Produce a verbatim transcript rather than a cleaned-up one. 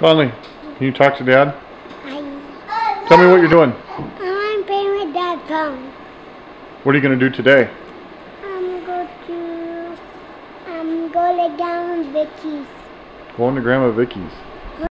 Conley, can you talk to Dad? I, Tell me what you're doing. I'm playing with Dad's phone. What are you going to do today? I'm going to, I'm going to lay down with Vicky's. Going to Grandma Vicky's.